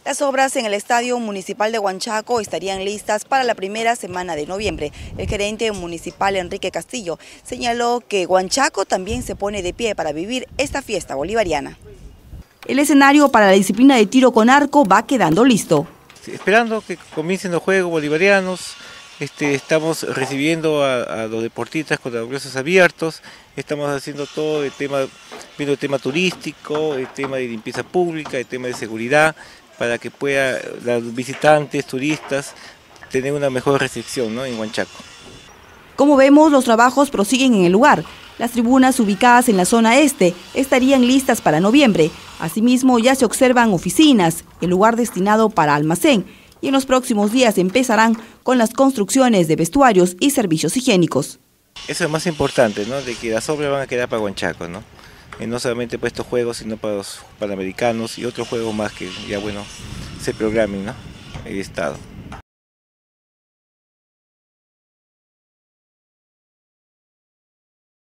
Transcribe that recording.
Las obras en el Estadio Municipal de Huanchaco estarían listas para la primera semana de noviembre. El gerente municipal Enrique Castillo señaló que Huanchaco también se pone de pie para vivir esta fiesta bolivariana. El escenario para la disciplina de tiro con arco va quedando listo. Sí, esperando que comiencen los Juegos Bolivarianos, estamos recibiendo a los deportistas con los brazos abiertos, estamos haciendo todo viendo el tema turístico, el tema de limpieza pública, el tema de seguridad, para que puedan los visitantes, turistas, tener una mejor recepción, ¿no?, en Huanchaco. Como vemos, los trabajos prosiguen en el lugar. Las tribunas ubicadas en la zona este estarían listas para noviembre. Asimismo, ya se observan oficinas, el lugar destinado para almacén, y en los próximos días empezarán con las construcciones de vestuarios y servicios higiénicos. Eso es lo más importante, ¿no?, de que las obras van a quedar para Huanchaco, ¿no? No solamente para estos juegos, sino para los panamericanos y otros juegos más que ya, bueno, se programen, ¿no?, el Estado.